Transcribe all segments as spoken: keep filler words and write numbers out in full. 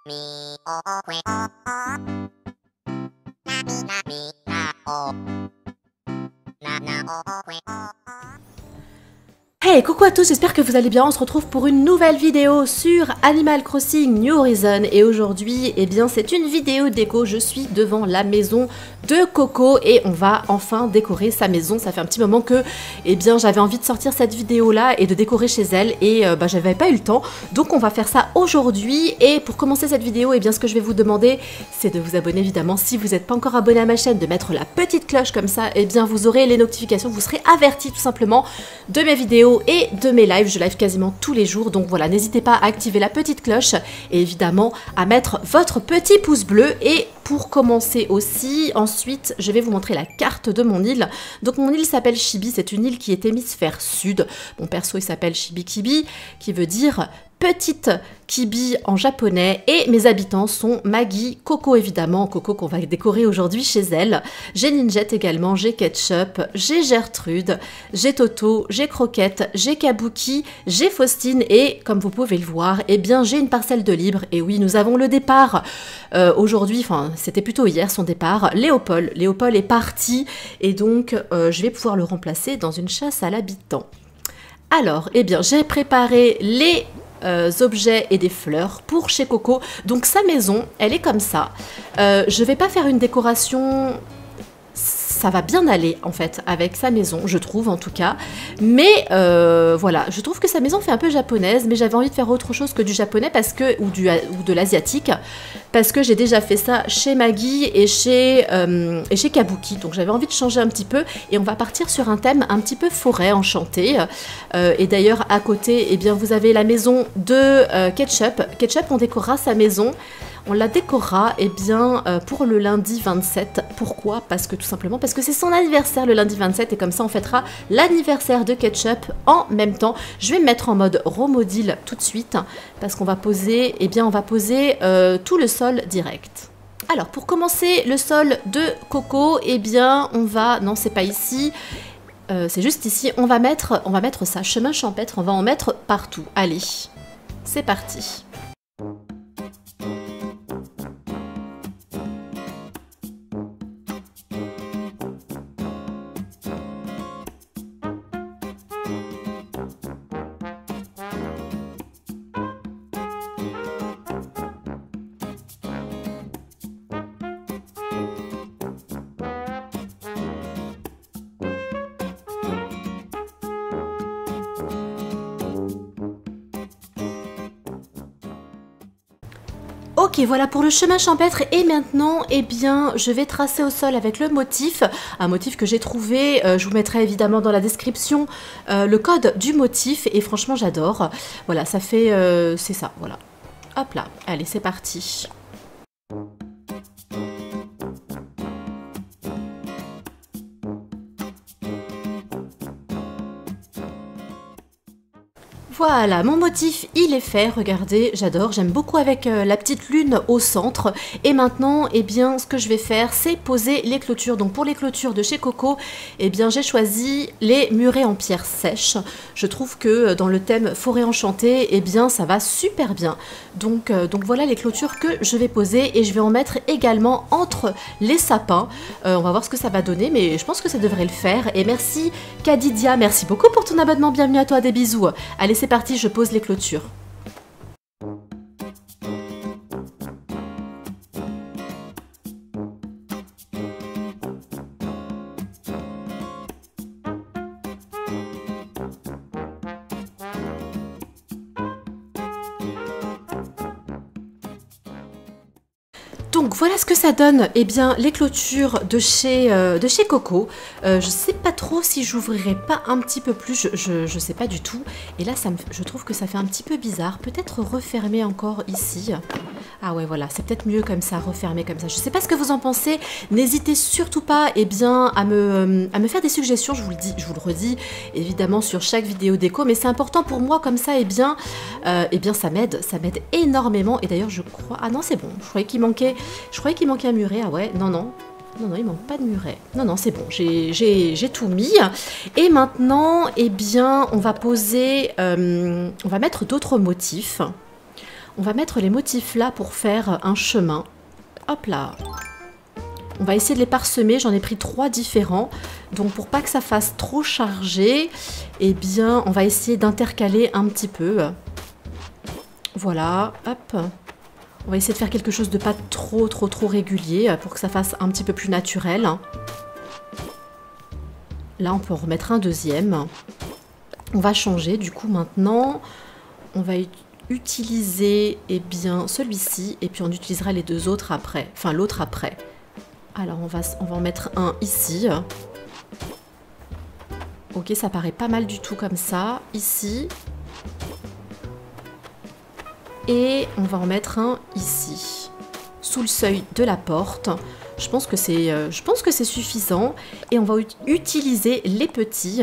Mi o o we o o. Na mi na mi na o. Na na o o we o o. Hey, coucou à tous, j'espère que vous allez bien. On se retrouve pour une nouvelle vidéo sur Animal Crossing New Horizons. Et aujourd'hui, eh bien, c'est une vidéo déco. Je suis devant la maison de Coco et on va enfin décorer sa maison. Ça fait un petit moment que, eh bien, j'avais envie de sortir cette vidéo-là et de décorer chez elle. Et euh, bah, j'avais pas eu le temps. Donc, on va faire ça aujourd'hui. Et pour commencer cette vidéo, eh bien, ce que je vais vous demander, c'est de vous abonner évidemment. Si vous n'êtes pas encore abonné à ma chaîne, de mettre la petite cloche comme ça, eh bien, vous aurez les notifications. Vous serez avertis tout simplement de mes vidéos et de mes lives. Je live quasiment tous les jours, donc voilà, n'hésitez pas à activer la petite cloche et évidemment à mettre votre petit pouce bleu. Et pour commencer aussi, ensuite je vais vous montrer la carte de mon île. Donc mon île s'appelle Chibi, c'est une île qui est hémisphère sud. Mon perso il s'appelle Chibi-Kibi, qui veut dire petite Kibi en japonais, et mes habitants sont Maggie, Coco évidemment, Coco qu'on va décorer aujourd'hui chez elle. J'ai Ninjette également, j'ai Ketchup, j'ai Gertrude, j'ai Toto, j'ai Croquette, j'ai Kabuki, j'ai Faustine et comme vous pouvez le voir, eh bien j'ai une parcelle de libre. Et oui, nous avons le départ euh, aujourd'hui, enfin c'était plutôt hier son départ. Léopold, Léopold est parti et donc euh, je vais pouvoir le remplacer dans une chasse à l'habitant. Alors, eh bien j'ai préparé les Euh, objets et des fleurs pour chez Coco. Donc sa maison, elle est comme ça. Euh, je vais pas faire une décoration, ça va bien aller en fait avec sa maison, je trouve en tout cas. Mais euh, voilà, je trouve que sa maison fait un peu japonaise, mais j'avais envie de faire autre chose que du japonais parce que ou du ou de l'asiatique, parce que j'ai déjà fait ça chez Maggie et chez euh, et chez Kabuki. Donc j'avais envie de changer un petit peu et on va partir sur un thème un petit peu forêt enchantée. Euh, et d'ailleurs à côté, eh bien vous avez la maison de euh, Ketchup. Ketchup, on décorera sa maison. On la décorera eh bien, euh, pour le lundi vingt-sept. Pourquoi? Parce que tout simplement parce que c'est son anniversaire le lundi vingt-sept et comme ça on fêtera l'anniversaire de Ketchup en même temps. Je vais me mettre en mode Romodile tout de suite parce qu'on va poser, eh bien, on va poser euh, tout le sol direct. Alors pour commencer le sol de Coco, eh bien on va, non c'est pas ici, euh, c'est juste ici, on va mettre, on va mettre ça, chemin champêtre, on va en mettre partout. Allez, c'est parti. Ok, voilà pour le chemin champêtre et maintenant, eh bien, je vais tracer au sol avec le motif, un motif que j'ai trouvé, euh, je vous mettrai évidemment dans la description euh, le code du motif et franchement j'adore. Voilà, ça fait, euh, c'est ça, voilà. Hop là, allez c'est parti. Voilà, mon motif, il est fait, regardez, j'adore, j'aime beaucoup avec euh, la petite lune au centre. Et maintenant, eh bien, ce que je vais faire, c'est poser les clôtures. Donc pour les clôtures de chez Coco, eh bien, j'ai choisi les murets en pierre sèche. Je trouve que dans le thème forêt enchantée, eh bien, ça va super bien. Donc, euh, donc voilà les clôtures que je vais poser et je vais en mettre également entre les sapins. Euh, on va voir ce que ça va donner, mais je pense que ça devrait le faire. Et merci Kadidia, merci beaucoup pour ton abonnement, bienvenue à toi, des bisous. Allez, c'est parti, je pose les clôtures. Donc voilà ce que ça donne, eh bien les clôtures de chez, euh, de chez Coco. Euh, je sais pas trop si j'ouvrirai pas un petit peu plus, je, je, je sais pas du tout. Et là ça me, je trouve que ça fait un petit peu bizarre, peut-être refermer encore ici. Ah ouais voilà, c'est peut-être mieux comme ça, refermer comme ça. Je sais pas ce que vous en pensez, n'hésitez surtout pas eh bien, à, me, à me faire des suggestions, je vous le dis, je vous le redis évidemment sur chaque vidéo déco, mais c'est important pour moi comme ça, eh bien, euh, eh bien ça m'aide, ça m'aide énormément. Et d'ailleurs je crois, ah non c'est bon, je croyais qu'il manquait... Je croyais qu'il manquait un muret, ah ouais, non, non. Non, non, il manque pas de muret. Non, non, c'est bon, j'ai tout mis. Et maintenant, eh bien, on va poser... Euh, on va mettre d'autres motifs. On va mettre les motifs là pour faire un chemin. Hop là. On va essayer de les parsemer. J'en ai pris trois différents. Donc pour pas que ça fasse trop chargé, eh bien on va essayer d'intercaler un petit peu. Voilà, hop. On va essayer de faire quelque chose de pas trop trop trop régulier pour que ça fasse un petit peu plus naturel. Là on peut en remettre un deuxième. On va changer du coup maintenant. On va utiliser eh bien celui-ci et puis on utilisera les deux autres après. Enfin l'autre après. Alors on va, on va en mettre un ici. Ok, ça paraît pas mal du tout comme ça. Ici. Et on va en mettre un ici. Sous le seuil de la porte. Je pense que c'est euh, je pense que c'est suffisant. Et on va utiliser les petits.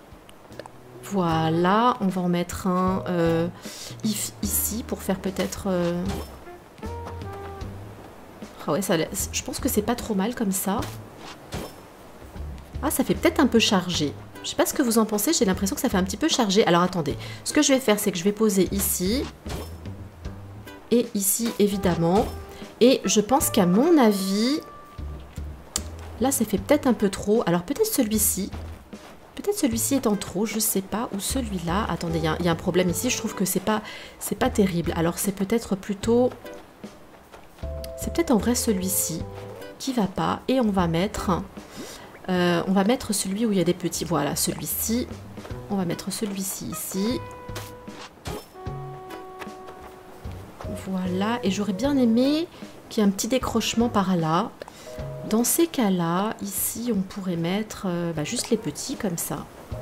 Voilà, on va en mettre un euh, ici pour faire peut-être... Euh... Ah ouais, ça, je pense que c'est pas trop mal comme ça. Ah, ça fait peut-être un peu chargé. Je sais pas ce que vous en pensez, j'ai l'impression que ça fait un petit peu chargé. Alors attendez, ce que je vais faire, c'est que je vais poser ici. Et ici, évidemment. Et je pense qu'à mon avis... Là, ça fait peut-être un peu trop. Alors peut-être celui-ci. Peut-être celui-ci est en trop, je sais pas. Ou celui-là. Attendez, il y, y a un problème ici. Je trouve que c'est pas, c'est pas terrible. Alors c'est peut-être plutôt... C'est peut-être en vrai celui-ci qui va pas. Et on va mettre... Euh, on va mettre celui où il y a des petits. Voilà, celui-ci. On va mettre celui-ci ici. Voilà. Et j'aurais bien aimé qu'il y ait un petit décrochement par là. Dans ces cas-là, ici, on pourrait mettre euh, bah, juste les petits comme ça.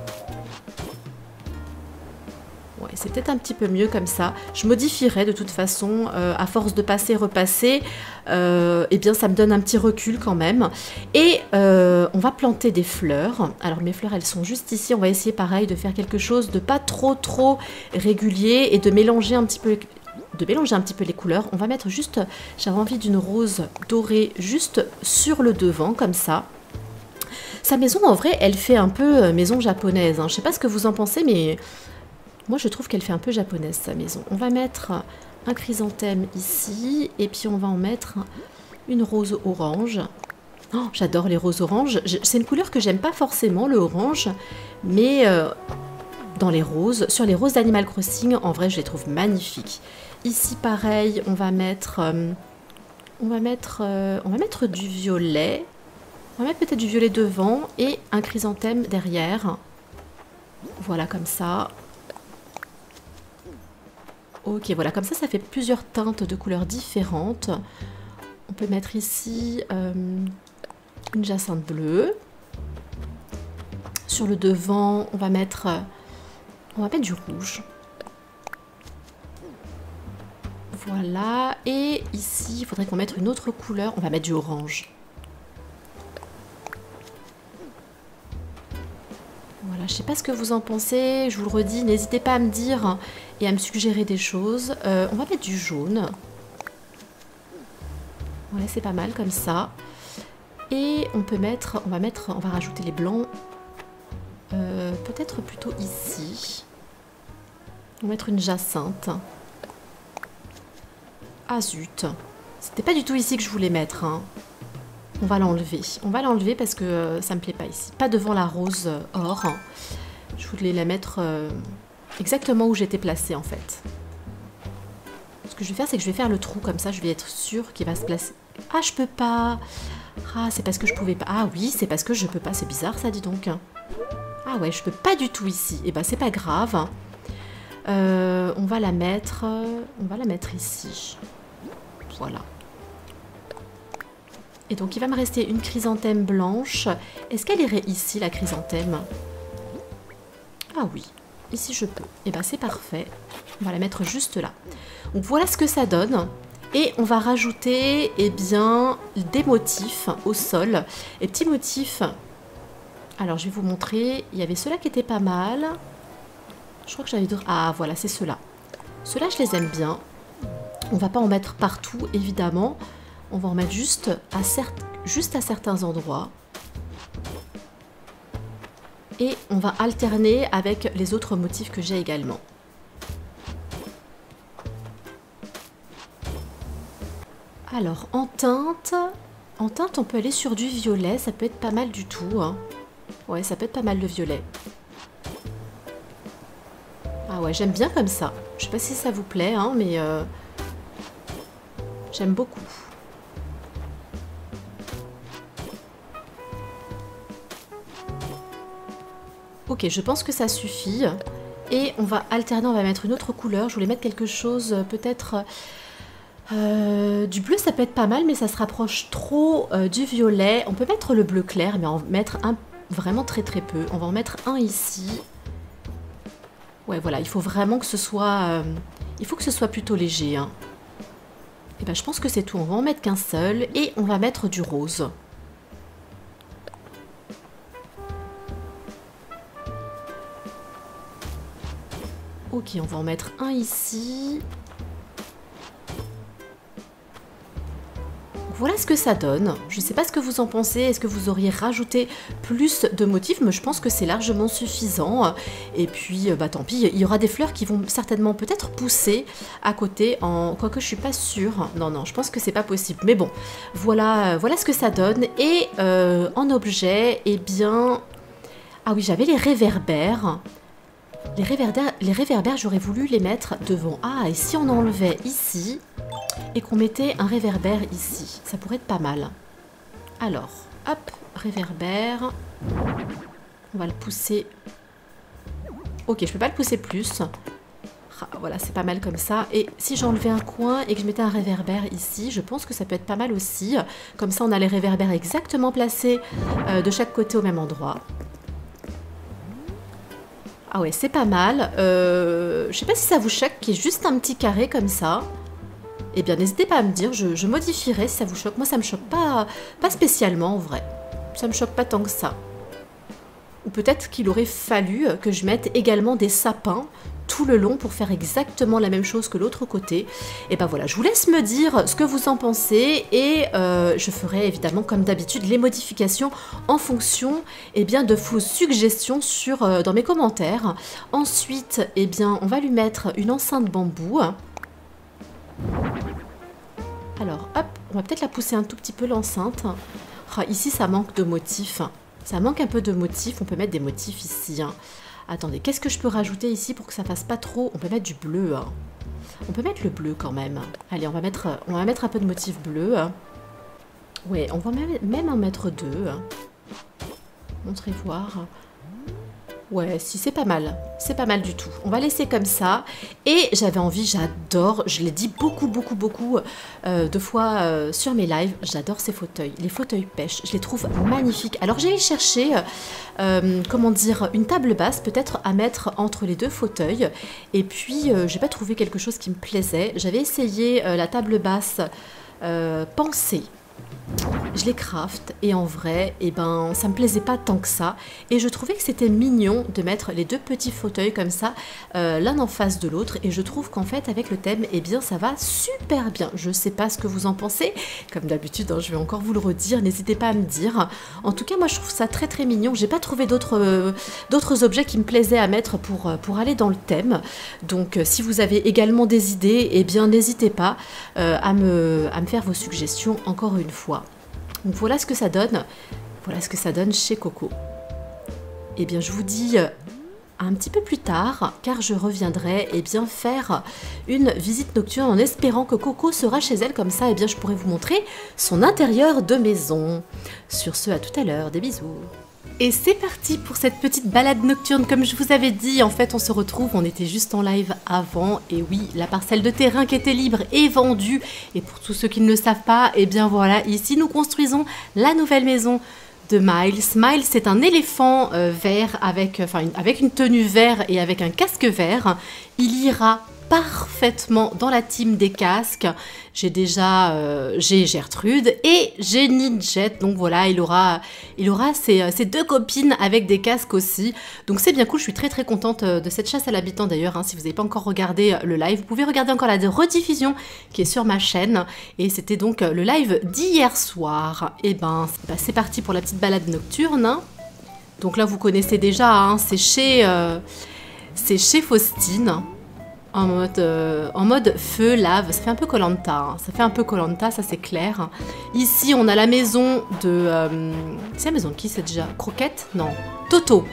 Ouais, c'est peut-être un petit peu mieux comme ça. Je modifierai de toute façon, euh, à force de passer, repasser, euh, eh bien ça me donne un petit recul quand même. Et euh, on va planter des fleurs. Alors mes fleurs, elles sont juste ici. On va essayer pareil de faire quelque chose de pas trop trop régulier et de mélanger un petit peu... de mélanger un petit peu les couleurs. On va mettre juste, j'avais envie d'une rose dorée juste sur le devant, comme ça. Sa maison, en vrai, elle fait un peu maison japonaise. Hein. Je sais pas ce que vous en pensez, mais moi, je trouve qu'elle fait un peu japonaise, sa maison. On va mettre un chrysanthème ici, et puis on va en mettre une rose orange. Oh, j'adore les roses oranges. C'est une couleur que j'aime pas forcément, le orange, mais euh, dans les roses, sur les roses d'Animal Crossing, en vrai, je les trouve magnifiques. Ici, pareil, on va mettre, euh, on va mettre, euh, on va mettre du violet. On va mettre peut-être du violet devant et un chrysanthème derrière. Voilà, comme ça. Ok, voilà, comme ça, ça fait plusieurs teintes de couleurs différentes. On peut mettre ici euh, une jacinthe bleue. Sur le devant, on va mettre, euh, on va mettre du rouge. Voilà, et ici, il faudrait qu'on mette une autre couleur. On va mettre du orange. Voilà, je sais pas ce que vous en pensez. Je vous le redis, n'hésitez pas à me dire et à me suggérer des choses. Euh, on va mettre du jaune. Ouais, c'est pas mal comme ça. Et on peut mettre, on va mettre, on va rajouter les blancs. Euh, peut-être plutôt ici. On va mettre une jacinthe. Ah zut, c'était pas du tout ici que je voulais mettre. Hein. On va l'enlever. On va l'enlever parce que euh, ça me plaît pas ici. Pas devant la rose euh, or. Je voulais la mettre euh, exactement où j'étais placée en fait. Ce que je vais faire, c'est que je vais faire le trou comme ça. Je vais être sûre qu'il va se placer. Ah, je peux pas. Ah, c'est parce que je pouvais pas. Ah oui, c'est parce que je peux pas. C'est bizarre ça, dis donc. Ah ouais, je peux pas du tout ici. Et bah c'est pas grave. Euh, on va la mettre. On va la mettre ici. Voilà. Et donc il va me rester une chrysanthème blanche. Est-ce qu'elle irait ici, la chrysanthème? Ah oui, ici je peux. Et ben c'est parfait. On va la mettre juste là. Donc voilà ce que ça donne. Et on va rajouter eh bien, des motifs au sol. Les petits motifs. Alors je vais vous montrer. Il y avait ceux-là qui étaient pas mal. Je crois que j'avais d'autres. Ah voilà, c'est ceux-là. Ceux-là je les aime bien. On va pas en mettre partout, évidemment. On va en mettre juste à, certes, juste à certains endroits. Et on va alterner avec les autres motifs que j'ai également. Alors, en teinte, en teinte, on peut aller sur du violet. Ça peut être pas mal du tout. Hein. Ouais, ça peut être pas mal le violet. Ah ouais, j'aime bien comme ça. Je sais pas si ça vous plaît, hein, mais euh, j'aime beaucoup. Ok, je pense que ça suffit. Et on va alterner, on va mettre une autre couleur. Je voulais mettre quelque chose, peut-être... Euh, du bleu, ça peut être pas mal, mais ça se rapproche trop euh, du violet. On peut mettre le bleu clair, mais en mettre un vraiment très très peu. On va en mettre un ici. Ouais, voilà, il faut vraiment que ce soit... Euh, il faut que ce soit plutôt léger. Hein. Et ben, je pense que c'est tout. On va en mettre qu'un seul. Et on va mettre du rose. Ok, on va en mettre un ici. Voilà ce que ça donne. Je ne sais pas ce que vous en pensez. Est-ce que vous auriez rajouté plus de motifs? Mais je pense que c'est largement suffisant. Et puis, bah tant pis, il y aura des fleurs qui vont certainement peut-être pousser à côté. En... Quoique je suis pas sûre. Non, non, je pense que c'est pas possible. Mais bon, voilà, voilà ce que ça donne. Et euh, en objet, eh bien... Ah oui, j'avais les réverbères. Les réverbères, les réverbères j'aurais voulu les mettre devant. Ah, et si on enlevait ici... et qu'on mettait un réverbère ici, ça pourrait être pas mal. Alors, hop, réverbère. On va le pousser. Ok, je peux pas le pousser plus. Ah, voilà, c'est pas mal comme ça. Et si j'enlevais un coin et que je mettais un réverbère ici, je pense que ça peut être pas mal aussi. Comme ça, on a les réverbères exactement placés euh, de chaque côté au même endroit. Ah ouais, c'est pas mal. Euh, je sais pas si ça vous choque qu'il y ait juste un petit carré comme ça. Eh bien, n'hésitez pas à me dire, je, je modifierai si ça vous choque. Moi, ça me choque pas, pas spécialement, en vrai. Ça me choque pas tant que ça. Ou peut-être qu'il aurait fallu que je mette également des sapins tout le long pour faire exactement la même chose que l'autre côté. Et ben voilà, je vous laisse me dire ce que vous en pensez et euh, je ferai évidemment, comme d'habitude, les modifications en fonction eh bien, de vos suggestions sur, euh, dans mes commentaires. Ensuite, eh bien, on va lui mettre une enceinte bambou. Alors, hop, on va peut-être la pousser un tout petit peu l'enceinte. Oh, ici, ça manque de motifs. Ça manque un peu de motifs. On peut mettre des motifs ici. Hein. Attendez, qu'est-ce que je peux rajouter ici pour que ça fasse pas trop? On peut mettre du bleu. Hein. On peut mettre le bleu quand même. Allez, on va mettre, on va mettre un peu de motifs bleus. Hein. Ouais, on va même, même en mettre deux. Hein. Montrez voir. Ouais, si, c'est pas mal. C'est pas mal du tout. On va laisser comme ça. Et j'avais envie, j'adore, je l'ai dit beaucoup, beaucoup, beaucoup euh, de fois euh, sur mes lives, j'adore ces fauteuils. Les fauteuils pêche, je les trouve magnifiques. Alors j'ai cherché, euh, comment dire, une table basse peut-être à mettre entre les deux fauteuils. Et puis, euh, j'ai pas trouvé quelque chose qui me plaisait. J'avais essayé euh, la table basse euh, pensée. Je les craft et en vrai, eh ben, ça me plaisait pas tant que ça. Et je trouvais que c'était mignon de mettre les deux petits fauteuils comme ça, euh, l'un en face de l'autre. Et je trouve qu'en fait, avec le thème, eh bien, ça va super bien. Je sais pas ce que vous en pensez. Comme d'habitude, hein, je vais encore vous le redire. N'hésitez pas à me dire. En tout cas, moi, je trouve ça très très mignon. J'ai pas trouvé d'autres euh, d'autres objets qui me plaisaient à mettre pour, pour aller dans le thème. Donc, euh, si vous avez également des idées, eh bien, n'hésitez pas euh, à, me, à me faire vos suggestions encore une fois. Donc voilà ce que ça donne, voilà ce que ça donne chez Coco. Et bien je vous dis un petit peu plus tard, car je reviendrai et bien faire une visite nocturne en espérant que Coco sera chez elle, comme ça et bien je pourrai vous montrer son intérieur de maison. Sur ce, à tout à l'heure, des bisous. Et c'est parti pour cette petite balade nocturne. Comme je vous avais dit, en fait, on se retrouve, on était juste en live avant. Et oui, la parcelle de terrain qui était libre est vendue. Et pour tous ceux qui ne le savent pas, eh bien voilà, ici nous construisons la nouvelle maison de Miles. Miles, c'est un éléphant euh, vert avec, enfin, une, avec une tenue vert et avec un casque vert. Il ira parfaitement dans la team des casques. J'ai déjà euh, j'ai Gertrude et j'ai Ninjet, donc voilà, il aura, il aura ses, ses deux copines avec des casques aussi, donc c'est bien cool. Je suis très très contente de cette chasse à l'habitant d'ailleurs, hein. Si vous n'avez pas encore regardé le live, vous pouvez regarder encore la rediffusion qui est sur ma chaîne, et c'était donc le live d'hier soir. Et ben bah, c'est parti pour la petite balade nocturne, hein. Donc là vous connaissez déjà, hein, c'est chez, euh, c'est chez Faustine. en mode, euh, en mode feu, lave. Ça fait un peu koh lanta, hein. Ça fait un peu koh lanta, ça c'est clair. Ici, on a la maison de... Euh, c'est la maison de qui, c'est déjà Croquette? Non. Toto.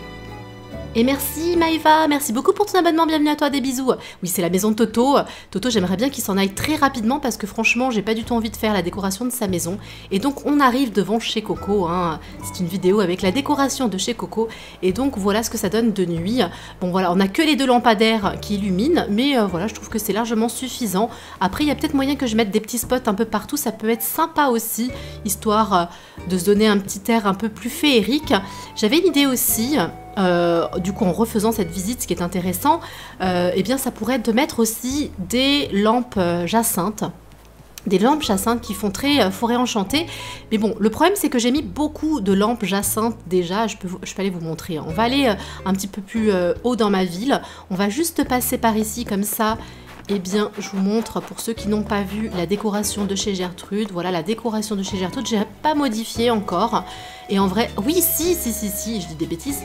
Et merci Maïva, merci beaucoup pour ton abonnement, bienvenue à toi, des bisous. Oui, c'est la maison de Toto. Toto, j'aimerais bien qu'il s'en aille très rapidement parce que franchement, j'ai pas du tout envie de faire la décoration de sa maison. Et donc, on arrive devant chez Coco, hein. C'est une vidéo avec la décoration de chez Coco. Et donc, voilà ce que ça donne de nuit. Bon, voilà, on a que les deux lampadaires qui illuminent, mais euh, voilà, je trouve que c'est largement suffisant. Après, il y a peut-être moyen que je mette des petits spots un peu partout, ça peut être sympa aussi, histoire euh, de se donner un petit air un peu plus féerique. J'avais une idée aussi... Euh, du coup en refaisant cette visite, ce qui est intéressant, euh, eh bien ça pourrait être de mettre aussi des lampes euh, jacinthes, des lampes jacinthes qui font très euh, forêt enchantée. Mais bon, le problème c'est que j'ai mis beaucoup de lampes jacinthes déjà, je peux, vous, je peux aller vous montrer, hein. On va aller euh, un petit peu plus euh, haut dans ma ville, on va juste passer par ici comme ça. Eh bien, je vous montre, pour ceux qui n'ont pas vu, la décoration de chez Gertrude. Voilà, la décoration de chez Gertrude, j'ai pas modifié encore. Et en vrai, oui, si, si, si, si, je dis des bêtises.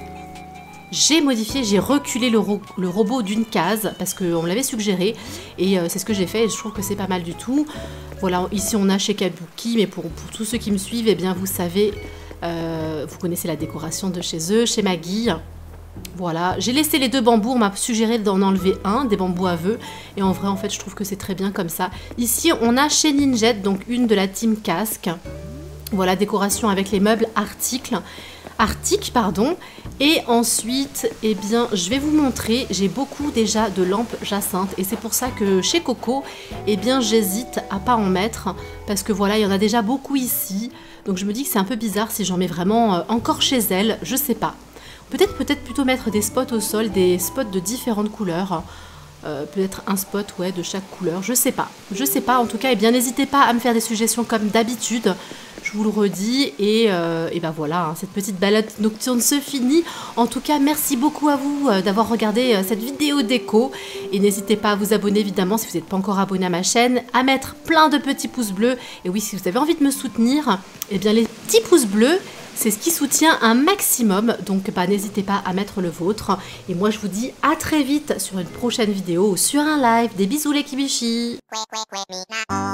J'ai modifié, j'ai reculé le, ro le robot d'une case parce qu'on me l'avait suggéré et euh, c'est ce que j'ai fait et je trouve que c'est pas mal du tout. Voilà, ici on a chez Kabuki, mais pour, pour tous ceux qui me suivent, eh bien vous savez, euh, vous connaissez la décoration de chez eux, chez Maggie. Voilà, j'ai laissé les deux bambous, on m'a suggéré d'en enlever un, des bambous à vœux, et en vrai en fait je trouve que c'est très bien comme ça. Ici on a chez Ninjet, donc une de la team casque. Voilà, décoration avec les meubles articles. Arctique, pardon. Et ensuite, eh bien, je vais vous montrer, j'ai beaucoup déjà de lampes jacinthes et c'est pour ça que chez Coco, eh bien, j'hésite à pas en mettre parce que voilà, il y en a déjà beaucoup ici. Donc je me dis que c'est un peu bizarre si j'en mets vraiment encore chez elle, je sais pas. Peut-être peut-être plutôt mettre des spots au sol, des spots de différentes couleurs. Euh, peut-être un spot, ouais, de chaque couleur, je sais pas. Je sais pas, en tout cas, eh bien, n'hésitez pas à me faire des suggestions comme d'habitude. Je vous le redis, et, euh, et ben voilà, hein, cette petite balade nocturne se finit. En tout cas, merci beaucoup à vous euh, d'avoir regardé euh, cette vidéo déco. Et n'hésitez pas à vous abonner, évidemment, si vous n'êtes pas encore abonné à ma chaîne, à mettre plein de petits pouces bleus. Et oui, si vous avez envie de me soutenir, eh bien, les petits pouces bleus, c'est ce qui soutient un maximum, donc bah, n'hésitez pas à mettre le vôtre. Et moi, je vous dis à très vite sur une prochaine vidéo ou sur un live. Des bisous les kibishi.